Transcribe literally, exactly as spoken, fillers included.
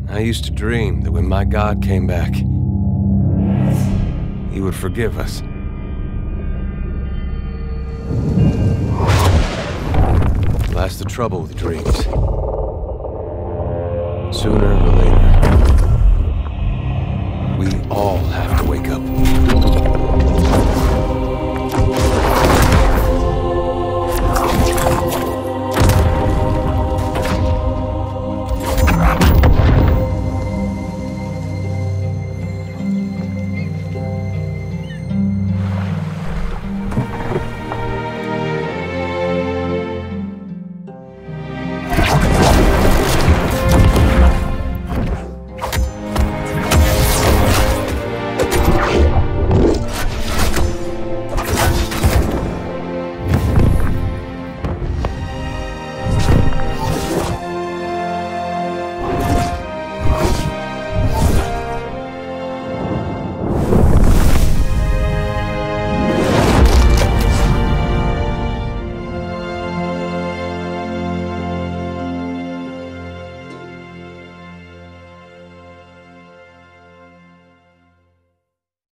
I used to dream that when my God came back, he would forgive us. Well, that's the trouble with dreams. Sooner